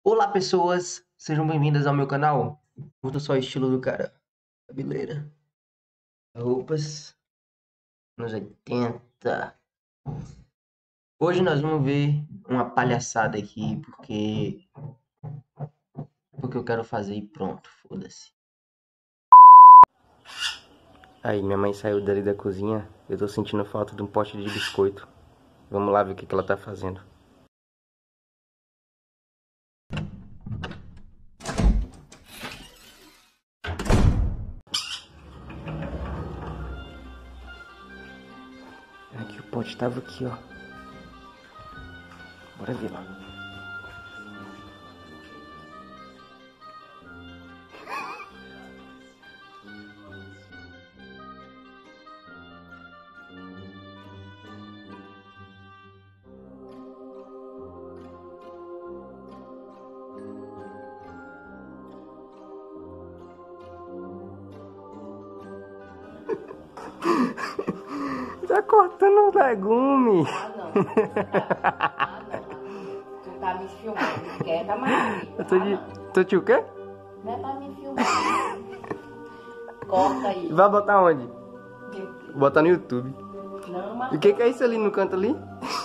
Olá pessoas, sejam bem-vindas ao meu canal. Curta só o estilo do cara. Cabeleira, roupas, anos 80. Hoje nós vamos ver uma palhaçada aqui, porque eu quero fazer e pronto, foda-se. Aí, minha mãe saiu dali da cozinha, eu tô sentindo falta de um pote de biscoito. Vamos lá ver o que ela tá fazendo. Aqui o pote tava aqui, ó. Bora ver lá. Tá cortando os legumes. Tu tá me filmando, quieta, mas... Tô te o quê? Não é pra me filmar. Corta aí. Vai botar onde? Botar no YouTube. Não, mas... E o que é isso ali no canto ali?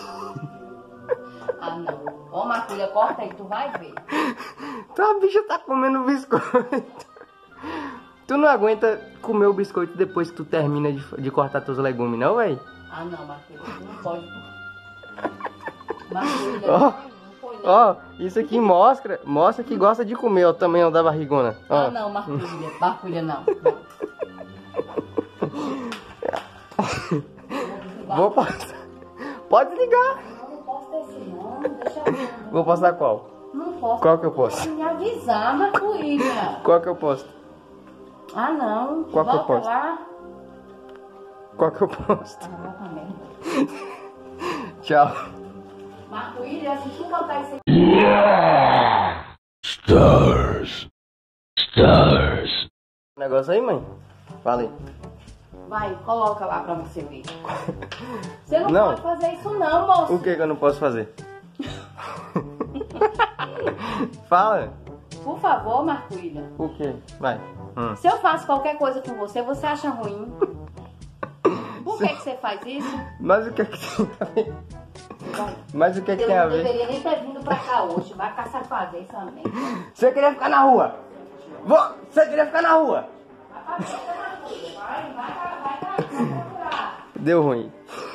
Ah, não. Ô, Marculha, corta aí, tu vai ver. Tá, a bicha tá comendo biscoito. Tu não aguenta comer o biscoito depois que tu termina de cortar teus legumes, não, véi? Ah, não, Marculha, tu não pode. Marculha, Ó, não foi não. ó, isso aqui mostra que gosta de comer o tamanho da barrigona. Ó. Ah, não, Marculha não. Vou postar. Pode ligar. Não posso ter esse nome, deixa eu ver. Vou postar qual? Não posso. Qual que eu posto? Tem que me avisar, Marculha. Qual que eu posto? Ah, não. Qual que eu Volta posto? lá. Qual que eu posto? Ah, vai pra merda. Tchau. Marculha, se tu botar isso aqui... Stars. Negócio aí, mãe? Fala aí. Vai, coloca lá pra você ver. Você não, Não. pode fazer isso não, moço. O que eu não posso fazer? Fala. Por favor, Marculha. O que? Vai. Se eu faço qualquer coisa com você, você acha ruim? Por que você faz isso? Mas o que é que tem a ver? Bom, Mas o que é que eu tem a não ver? deveria nem ter vindo pra cá hoje. Vai caçar fazer isso também. Você queria ficar na rua? Você queria ficar na rua? Vai pra frente, Marculha. Vai procurar. Deu ruim.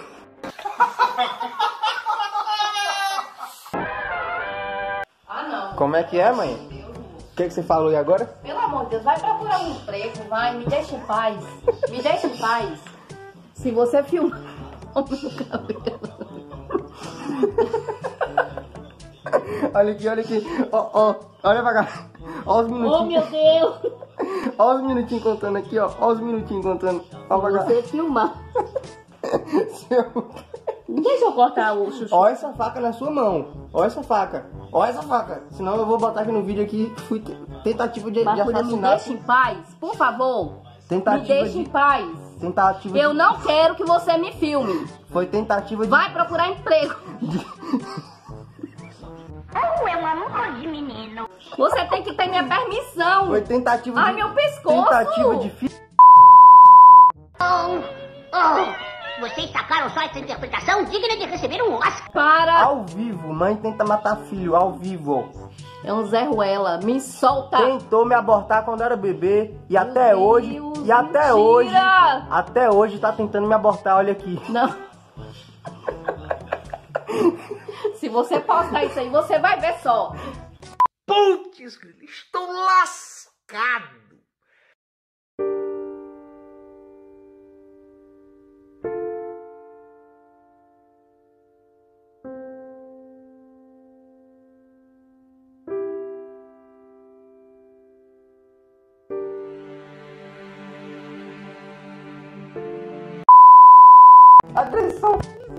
Ah, não. Como é que é, mãe? O que você falou aí agora? Pelo amor de Deus, vai procurar um emprego, vai, me deixa em paz. Me deixa em paz. Se você filmar o meu cabelo. Olha aqui. Ó, olha pra cá. Ó os minutinhos. Oh, meu Deus. Ó os minutinhos contando aqui, ó. Ó os minutinhos contando. Ó pra cá. Você filmar. Deixa eu cortar o chuchu. Ó essa faca na sua mão. Ó essa faca. Ó essa faca. Senão eu vou botar aqui no vídeo aqui. Fui tentativa de Marculha, me assassinato. deixa em paz, por favor. Tentativa Me deixa em paz. Tentativa Eu não quero que você me filme. Foi tentativa de... Vai procurar emprego. Oh, é um amor de menino. Você tem que ter minha permissão. Foi tentativa Ai, de... meu pescoço. Tentativa de... Vocês sacaram só essa interpretação digna de receber um Oscar. Para. Ao vivo. Mãe tenta matar filho. Ao vivo. É um Zé Ruela. Me solta. Tentou me abortar quando eu era bebê. E Meu até hoje... Deus, E até mentira. hoje... Até hoje tá tentando me abortar. Olha aqui. Não. Se você postar isso aí, você vai ver só. Putz, estou lascado. Agressão.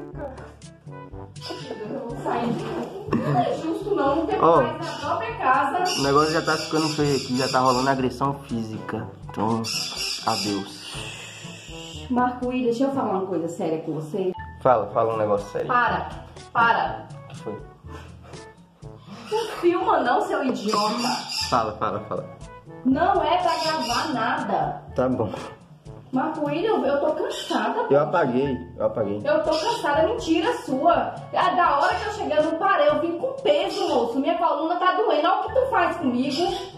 Não é justo não, não tem Ó. mais na própria casa. O negócio já tá ficando feio aqui. Já tá rolando agressão física. Então, adeus. Marculha, deixa eu falar uma coisa séria com você. Fala um negócio sério. Para. O que foi? Não filma não, seu idiota. Fala. Não é pra gravar nada. Tá bom. Marco William, eu tô cansada. Eu apaguei. Eu tô cansada, mentira sua. Da hora que eu cheguei, eu não parei, eu vim com peso, moço. Minha coluna tá doendo. Olha o que tu faz comigo.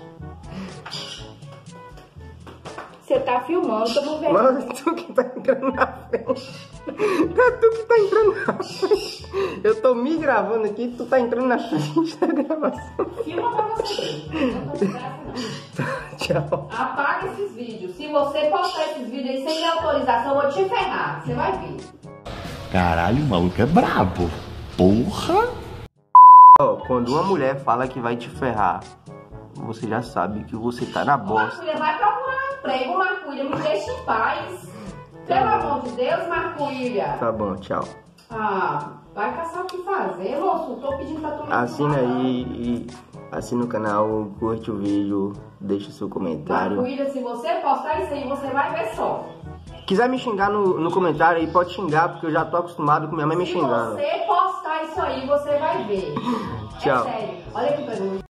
Você tá filmando, tô não vendo. Mas tu que tá entrando na frente. É tu que tá entrando na frente. Eu tô me gravando aqui, tu tá entrando na frente da gravação. Filma pra você ver. Não tô de graça, não. Tchau. Apaga esses vídeos. Se você postar esses vídeos aí sem minha autorização, eu vou te ferrar. Você vai ver. Caralho, o maluco é brabo. Porra! Ó, quando uma mulher fala que vai te ferrar, você já sabe que você tá na bosta. Marco, vai procurar um emprego, Marco, me deixa em paz. Pelo amor de Deus, Marco. Tá bom, tchau. Ah, vai caçar o que fazer, moço. Tô pedindo pra tu me Assina falar. aí e assina o canal, curte o vídeo, deixa seu comentário. Marco, se você postar isso aí, você vai ver só. Quiser me xingar no comentário aí, pode xingar, porque eu já tô acostumado com minha mãe me xingando. Se você postar isso aí, você vai ver. Tchau. É sério. Olha aqui pra mim.